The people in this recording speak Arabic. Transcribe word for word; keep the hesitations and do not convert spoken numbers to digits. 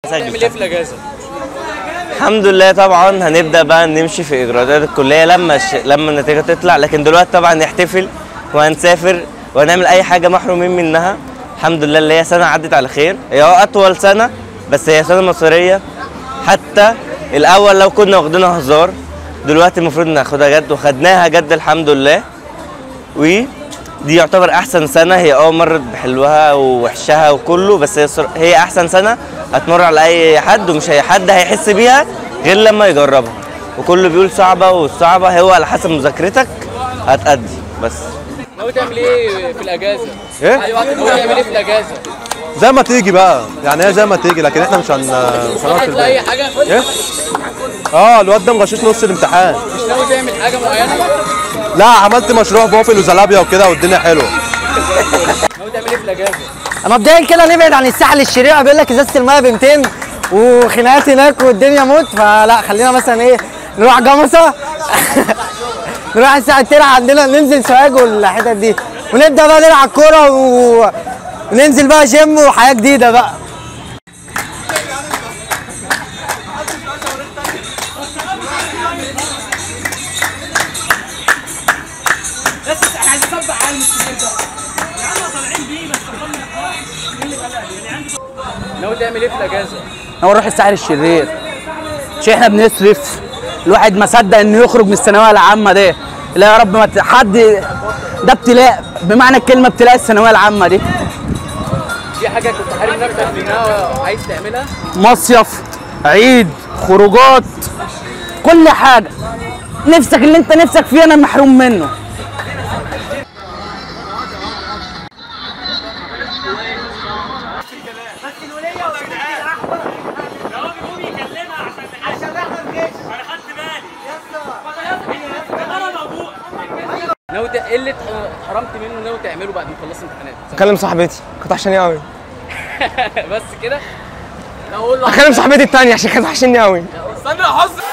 هتعمل ايه في الاجازه؟ الحمد لله طبعا هنبدا بقى نمشي في اجراءات الكليه لما ش... لما النتيجه تطلع، لكن دلوقتي طبعا نحتفل وهنسافر وهنعمل اي حاجه محرومين منها. الحمد لله اللي هي سنه عدت على خير، هي اه اطول سنه بس هي سنه مصيريه. حتى الاول لو كنا واخدينها هزار دلوقتي المفروض ناخدها جد، وخدناها جد الحمد لله. ودي يعتبر احسن سنه، هي اه مرت بحلوها ووحشها وكله، بس هي هي احسن سنه هتمر على اي حد، ومش اي حد هيحس بيها غير لما يجربها. وكله بيقول صعبه، والصعبه هو على حسب مذاكرتك هتأدي. بس ناوي تعمل ايه في الاجازه؟ ايه؟ ايوه ناوي تعمل ايه في الاجازه؟ زي ما تيجي بقى، يعني هي زي ما تيجي، لكن احنا مش هن مش هنقعد في عايز اي البيت. حاجه؟ ايه؟ اه الواد ده مغشش نص الامتحان. مش ناوي تعمل حاجه معينه؟ لا عملت مشروع بوفل وزلابيا وكده والدنيا حلوه. ناوي تعمل ايه في الاجازه؟ مبدئيا كده نبعد عن الساحل الشرير، بيقول لك ازازه الميه ب مئتين وخناقات هناك والدنيا موت، فلا خلينا مثلا ايه نروح جمصه نروح الساعه التانية عندنا ننزل سواج والحتت دي، ونبدا بقى نلعب كوره و... وننزل بقى جيم وحياه جديده بقى. ناوي تعمل ايه في الاجازه؟ ناوي نروح الساحل الشرير عشان احنا بنصرف. الواحد ما صدق انه يخرج من الثانويه العامه دي. لا يا رب ما حد، ده ابتلاء بمعنى الكلمه، ابتلاء الثانويه العامه دي. في حاجه كنت حارم نفسك منها عايز تعملها؟ مصيف، عيد، خروجات، كل حاجه نفسك اللي انت نفسك فيه انا محروم منه. ناوي ايه اللي اتحرمت منه ناوي تعمله بعد ما خلصت امتحانات؟ اكلم صاحبتي، كانت وحشاني قوي. بس كده؟ لا اقول له اكلم صاحبتي الثانيه عشان كانت وحشاني قوي. استنى يا حسن.